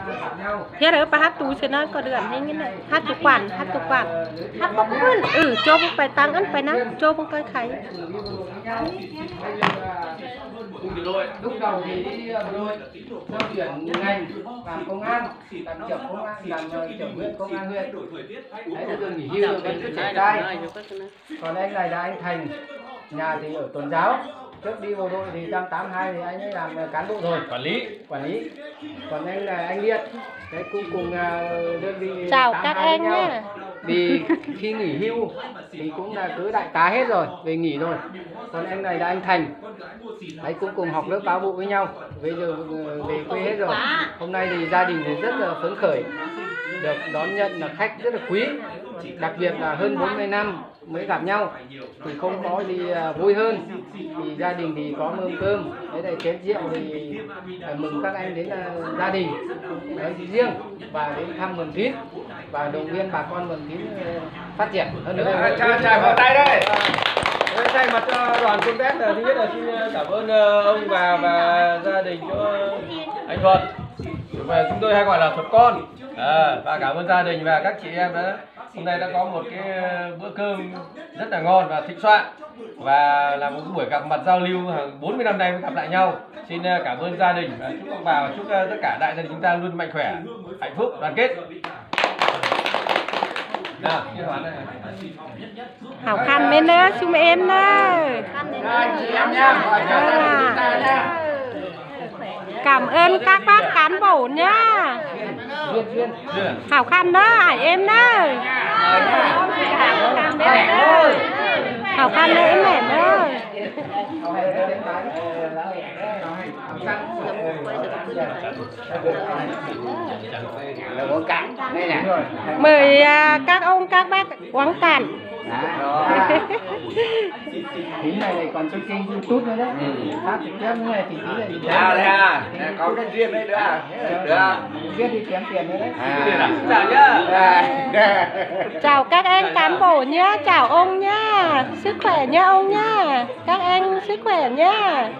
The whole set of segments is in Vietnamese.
thế rồi bà hát tu sẽ nói có đường hay như này hát tục quản hát bốc hơn cho bốc phải tăng ăn phải nát cho bốc phải khay lúc đầu thì đi theo chuyển ngành làm công an, làm trưởng công an, làm trưởng huyện công an huyện. Đấy là tôi nghỉ hưu rồi vẫn cứ triển khai. Còn anh này là anh Thành, nhà thì ở Tuần Giáo. Trước đi bộ đội thì 182 thì anh ấy làm cán bộ rồi, quản lý. Còn anh là anh Liệt, cái cùng đơn vị. Chào các anh nhé. Vì khi nghỉ hưu thì cũng là cứ đại tá hết rồi, về nghỉ rồi. Còn anh này là anh Thành, đấy cũng cùng học lớp báo vụ với nhau. Bây giờ về quê hết rồi. Hôm nay thì gia đình thì rất là phấn khởi, được đón nhận là khách rất là quý. Đặc biệt là hơn 40 năm mới gặp nhau thì không có gì vui hơn. Thì gia đình thì có mâm cơm, đấy là chén rượu thì mừng các anh đến gia đình đấy riêng và đến thăm Mường Thín và động viên bà con Mường Thín phát triển hơn nữa. Chào vào tay đây. Thay mặt đoàn công tác thứ nhất là xin cảm ơn ông và gia đình cho anh Thuận. Và chúng tôi hay gọi là Thuật con. Và cảm ơn gia đình và các chị em đã hôm nay đã có một cái bữa cơm rất là ngon và thịnh soạn và là một buổi gặp mặt giao lưu hàng 40 năm nay mới gặp lại nhau. Xin cảm ơn gia đình và chúc ông bà và chúc tất cả đại gia đình chúng ta luôn mạnh khỏe, hạnh phúc, đoàn kết. Nào, Hảo khăn bên đó, chúng em đó. Cảm ơn các bác cán bộ nhá. Hảo khăn đó, hải em đó. Hảo khăn đó em mẹ đó. Mời các ông các bác quán cạn. Tí này còn trên kênh YouTube nữa đấy. Phát trực tiếp này thì tí này thì có cái riêng đấy nữa. Được. Viết đi kiếm tiền nữa đấy. Chào nhá. Chào các anh cán bộ nhá, chào ông nhá. Sức khỏe nhá ông nhá. Các anh sức khỏe nhá.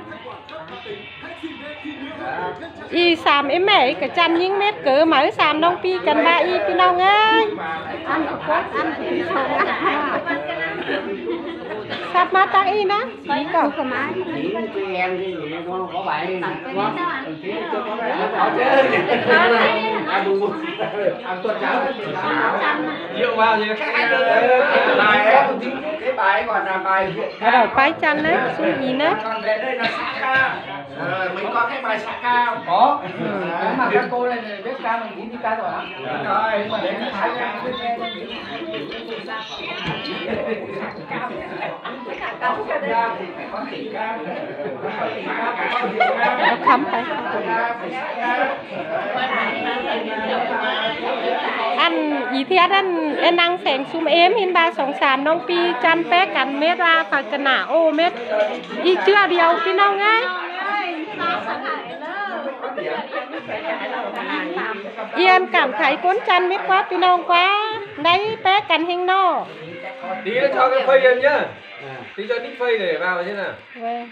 Y xàm em mẹ cái chăn những mét cỡ mới xàm đông pi cần ba y pi nông ơi. Sắp má tăng y đó. Ý cậu. Em thì có bài đi. Rượu vào thì khác cái bài còn là bài Ở đầu phái chăn đấy, xuống gì nữa. còn về đây là xã ca. Mình có cái bài xã ca không? Có. Mà các cô này biết ca mình nghĩ đi ca rồi hả? Rồi, mà đến xã ca. Nó khắm phải. Ăn ý thiết ăn năng phèn xung ếm hin ba sòng sàm nông pi chăn pé cắn mét ra phải cần nả ô mét y chưa điều pi nông ấy. Yên cảm thấy cuốn chăn mét quá pi nông quá. Đấy pé cắn hình no. Tí nữa cho cái phây em nhá. Tí cho đít phây để vào thế nào. Vâng.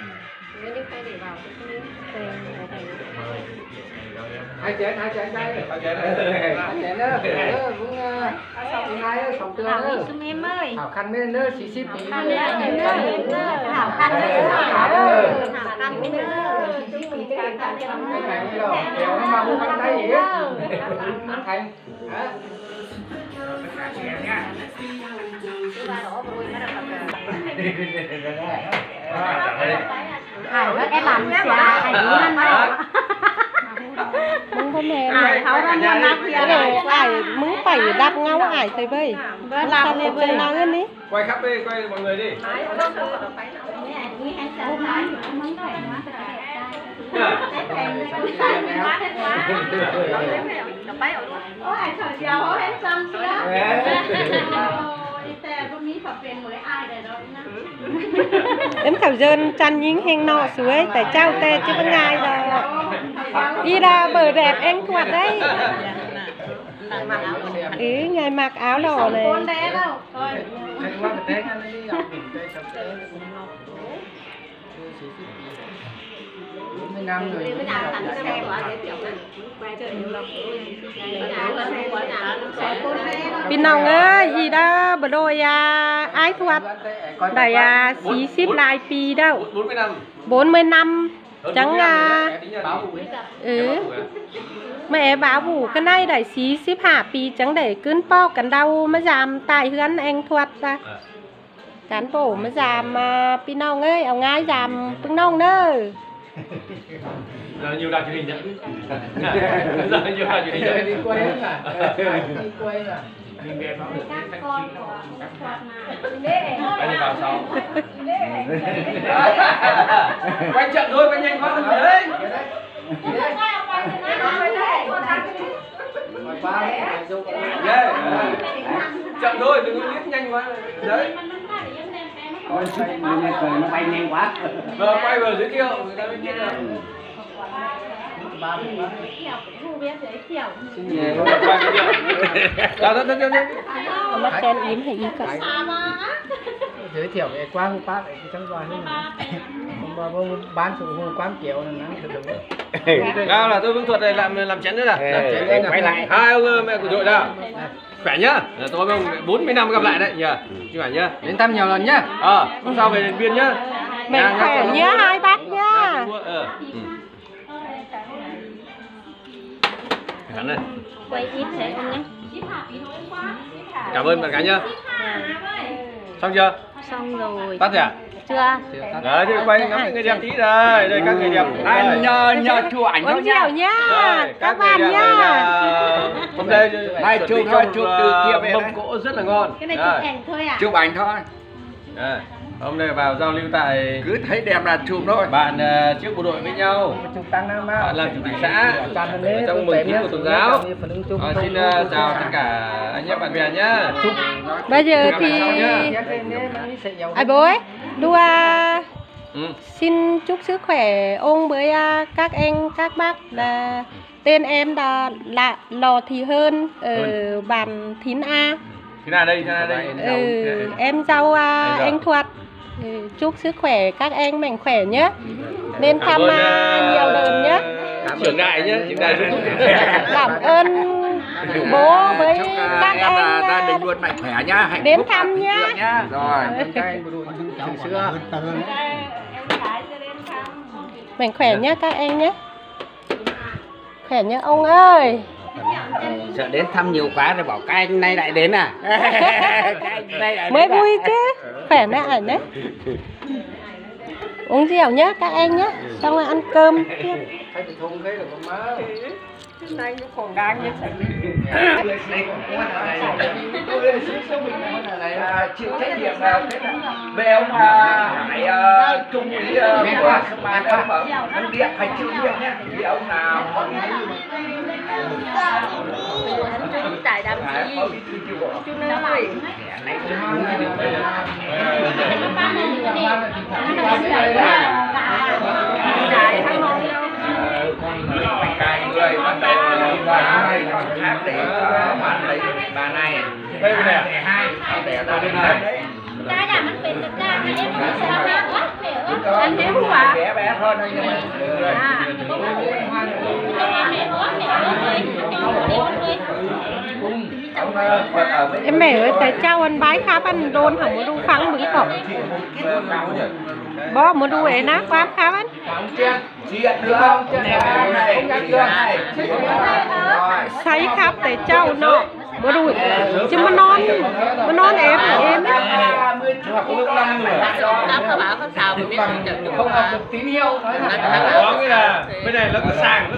Hai chén đây. Hai chén đó. Cũng hai sống tươi nữa. Em ơi. Hảo khăn bên nữa, xí xíp tí. Hảo khăn Kéo nó mà mua bánh tay gì á. Thành. Em làm xả ảnh luôn mà. Mừng hôm nay cái này ai mừng phải đạp ngáo ai thấy vậy. Làm em chơi nào hơn đi. Quay khắp đi, quay mọi người đi. Em khảo dân chăn những hình nọ suối tại trao tê chứ vẫn ngài rồi. Đi ra bờ đẹp em quạt đấy. Ngày mặc áo đỏ này. 40 năm rồi. พี่น้องเอ้ยอีเด้อบ่โดยไอ้ทวดได้40หลายปีแล้ว 40 năm 40 năm chẳng mẹ bảo vụ cái nàyได้45 ปีchẳng để cứng poกันเดามาจามตายเฮือนเองทวดta cán bổมาจามพี่น้องเอ้ยเอาง่ายจามพี่น้องเด้อ Giờ nhiều đài truyền hình nhá. Giờ nhiều đài truyền hình nhá. Đi quay hết à? Đi quay à? Anh vào sau. Quay chậm thôi, quay nhanh quá đừng đấy. Chậm thôi, đừng có liếc nhanh quá. Đấy. Ôi, nó bay nhanh quá. Vừa quay vừa giới thiệu, người ta mới biết là xin nhé, quay giới thiệu. Mắt chen yếm hay yếm cả. Giới thiệu về qua hôm bác cái trong đoàn hôm bán số hôm quán kiểu là nắng được đúng. Đó là tôi Vương Thuật này làm chén nữa là quay lại. Hai ông mẹ của đội nào khỏe nhá. Tôi với ông 40 năm gặp lại đấy nhỉ. Chứ khỏe nhá. Đến thăm nhiều lần nhá. Hôm sau về Điện Biên nhá. Mình khỏe nhớ hai bác nhá. Khánh này. Quay ít thế không nhá. Cảm ơn bạn gái nhá. Xong chưa? Xong rồi. Tắt rồi à? Chưa. Đấy thì quay ngắm người đẹp tí đây. Đây các người đẹp. Anh nhờ chụp ảnh Con thôi nhá. chào nhá. Các bạn nhá. Hôm nay Này chụp thôi, chụp từ kia về mâm đấy. cỗ rất là ngon. Cái này chụp ảnh thôi à? Chụp ảnh thôi. Hôm nay vào giao lưu tại Cứ thấy đẹp là chụp thôi. bạn trước bộ đội với nhau. Chúng tăng nam Bạn làm chủ tịch xã trong mừng kính của tôn giáo. Xin chào tất cả anh em bạn bè nhá. Bây giờ thì ai bố ấy đua xin chúc sức khỏe ông với các anh các bác là tên em là Lò Thị Hơn ở bản Thín A. Thế nào đây? Em dâu anh Thuật. Chúc sức khỏe các anh mạnh khỏe nhé. Nên thăm nhiều đợt nhé. Trưởng đại nhé. Cảm ơn bố với các Em là anh gia đình luôn mạnh khỏe nhá. Hạnh đến phúc thăm và nhá. thịnh vượng nhá. Rồi. xưa. Mạnh khỏe nhé các anh nhé. Khỏe nhé ông ơi. Sợ đến thăm nhiều quá rồi bảo các anh nay lại đến à? Mới vui chứ. Khỏe nè ảnh đấy. Uống rượu nhé các anh nhé. Xong rồi ăn cơm tiếp. Thấy bị thùng cái rồi con má. Anh cũng còn đang như thế. Chịu trách nhiệm về ông Hải Trung úy của Sông Ban ông ở Hưng Điện phải chịu trách nhiệm nhé. Vì ông nào Tại đám gì? Chú ơi. cài người bắt đầu bà này còn khác để bạn lấy bà này Đây này à? để hai để ta bên này đấy Cái là nóเป็นthực ra thì em không sao hết. Anh hiểu không ạ? bé bé hơn thôi nhưng mà Em mẹ ơi, tại cháu anh bái khá anh đôn hỏng một đu phẳng bứng cọc. Bó một đu ấy ná quá khá anh. chuyện được không này Say khắp tại cháu nó. Một đu chứ mà non em á. Nó bảo có sao mình biết Không học được tín hiệu nói thẳng. Có nghĩa là bên này nó sàng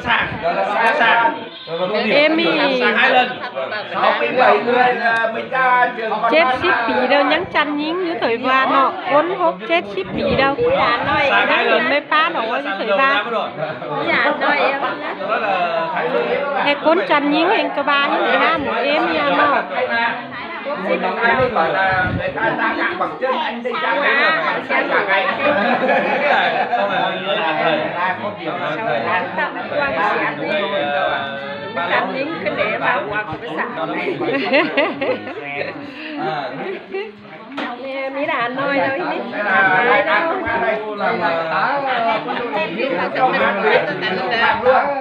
Em ý sàng 2 lần. 67 người mình ra trường còn chết ship bì đâu nhắn chăn nhính như thời và nọ ốn hốt chết ship bì đâu. Sàng 2 lần. Mấy pa nọ như thời và. Dạ rồi em. Đó là Cái cốn chăn nhính anh cơ ba như thế ha một em nha nọ. một đồng ai bảo là người ta ra gạng bằng chân anh đi ra gạng cả ngày sau này nó là thầy. Cảm những cái để bảo quạt của cái sản mỹ là Hà Nội đâu ý Đây là đây đâu làm trong hạt luyện làm luôn